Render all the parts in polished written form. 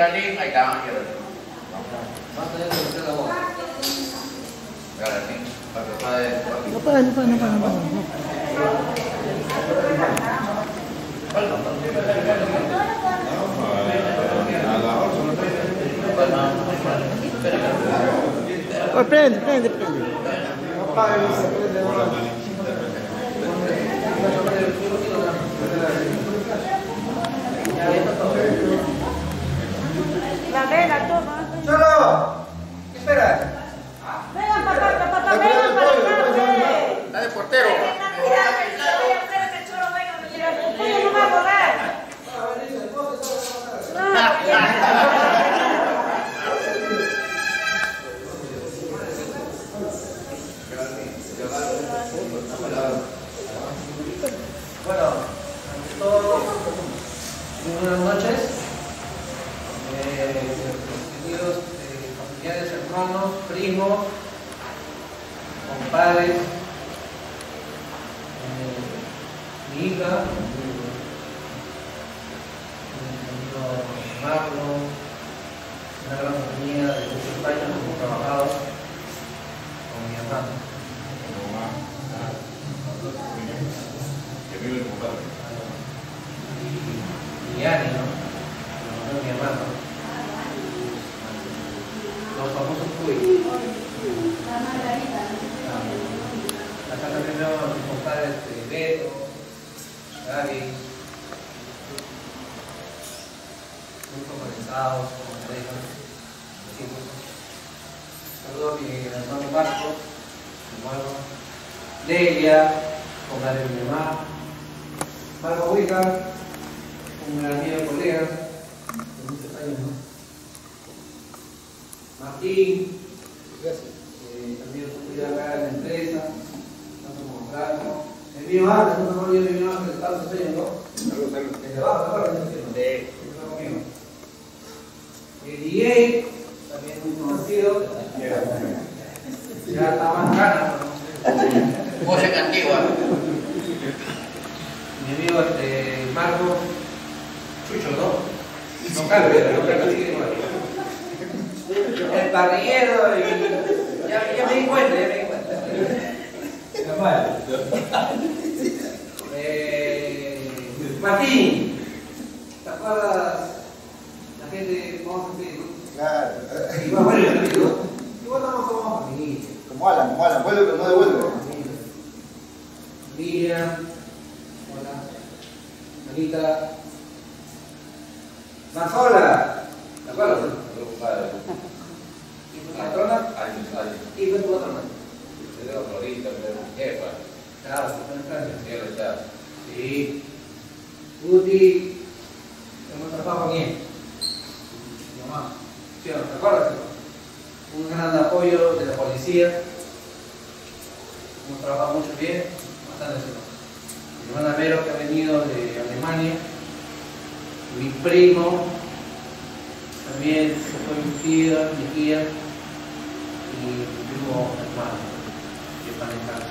Geraldine, ahí está, Geraldine. Vas a tener que hacer la voz. Geraldine, para que pueda. No puede. Pues prende. La vela, toma. ¡Cholo! ¿Qué esperas? Vengan, papá, vengan para acá, Está de portero. Bueno, ante todo, muy buenas noches. Queridos familiares, hermanos, primos, compadres, mi hija, mi amigo Marlon, una gran familia de muchos años que hemos trabajado con mi hermano. Y Ani, ¿no? Mi hermano. Los famosos Cuy. Acá también veo a mis compadres Beto, Gaby, muy focalizados, como me dejan. Saludos a mi hermano Marcos, mi hermano Delia, compadre de mi mamá, Marco Huica, un gran amigo colega de muchos años, ¿no? Martín, también estudia acá en la empresa, tanto como Franco. El mío Ángel, no me acuerdo yo de mi mío Ángel, estaba enseñando. Desde abajo, ahora conmigo. El DJ, también muy conocido. Ya está más ganas, ¿no? Voz en antigua. Mi amigo Marco Chucho, ¿no? No cambia, sigue igual. El parrillero y ya me di cuenta. Martín, ¿te acuerdas la gente, vamos a decir, ¿no? Claro. Igual estamos como familia. Como Alan, vuelve pero no devuelve. Miriam, hola, Anita, Mazola, ¿te acuerdas? ¿Y tu patrona? Años. ¿Y fue tu patrona? De la Florita, de mi jefa. Claro, está en Francia. Cielo está. Sí. Guti, hemos trabajado con él. Mi mamá. ¿Sí o no? ¿Te acuerdas? Un gran apoyo de la policía. Hemos trabajado mucho bien, bastante bien. Mi hermana Vero, que ha venido de Alemania. Mi primo, también fue mi tía, y mi primo hermano, que están en casa.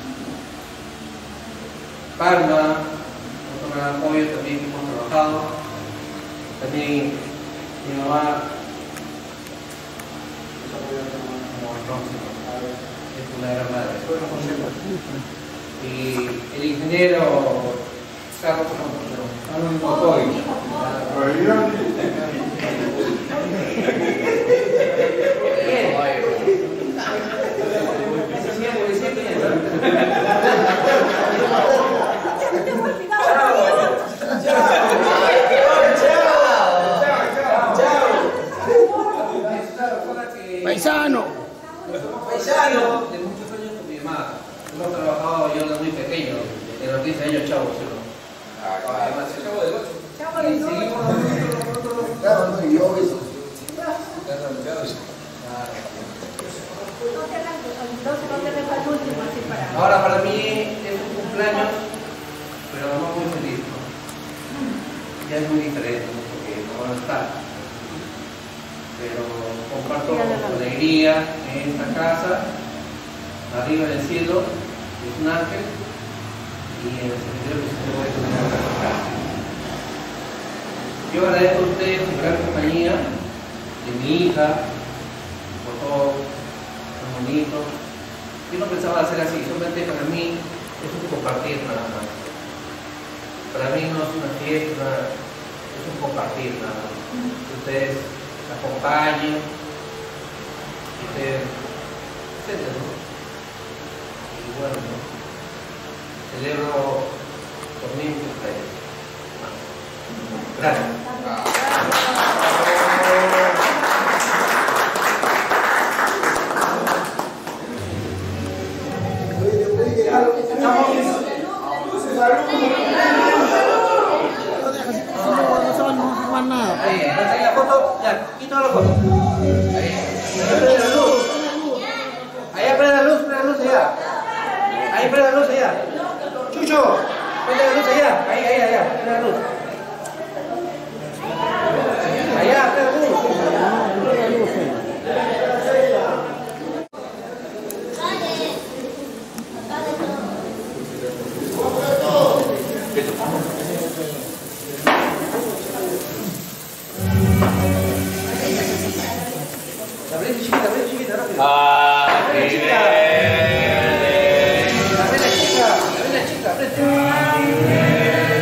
Palma, otro gran apoyo también que hemos trabajado. También mi mamá es una gran madre. Y el ingeniero Carlos Motoy. Paisano de muchos años con mi mamá. Hemos trabajado yo desde muy pequeño, de los 15 años, chavo, ¿sí? Chavo del 8. Chavo del 8. Claro, no, y yo eso. Ahora para mí es un cumpleaños, pero no muy feliz, ¿no? Ya es muy diferente, ¿no? Porque no van a estar. Pero comparto con alegría en esta casa, arriba del cielo, es un ángel, y en el sentido que se puede tener acá. Yo agradezco a ustedes su gran compañía, de mi hija, foto tan bonito. Yo no pensaba hacer así, solamente para mí es un compartir nada más. Para mí no es una fiesta, es un compartir nada más. Que ustedes acompañen, etcétera, ¿no? Y bueno, ¿no? Celebro por mi cumpleaños. Gracias. La foto, ya, quito la foto. Ahí prende la luz. Allá prende la luz allá. Ahí prende la luz allá. Chucho, prende la luz allá. Ahí, allá, prende la luz. Allá, prende la luz. La prende chiquita, rápido. La prende chica. La prende.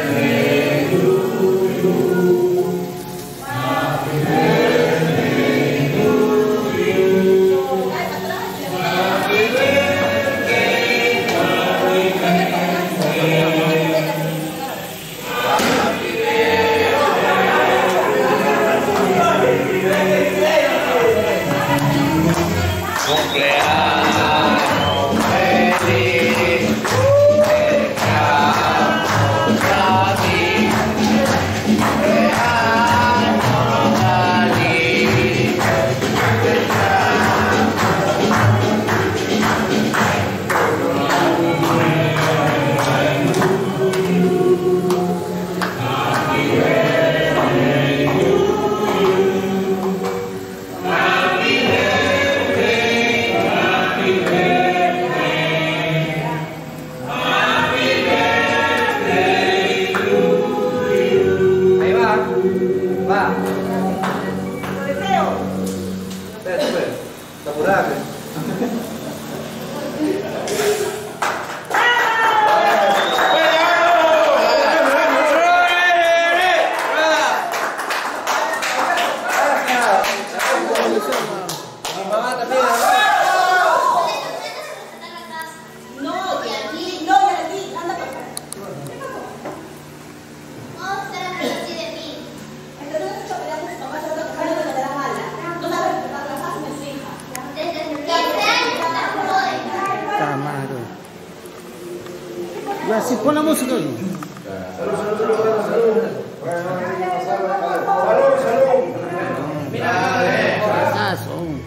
Ya, si pon la música. Ah, son.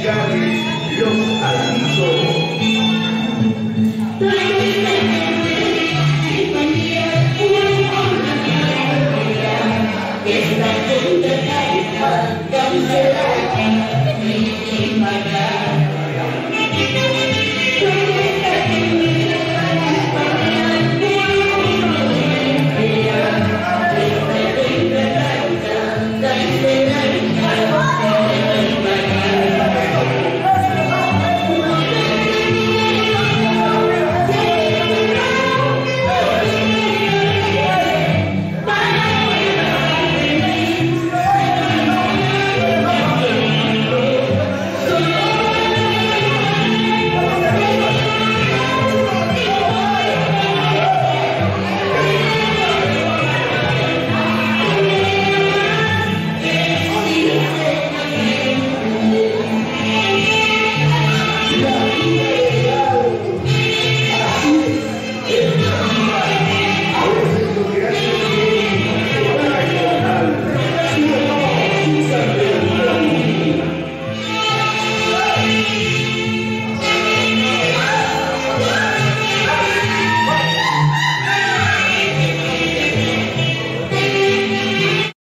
musicales Los Avisos.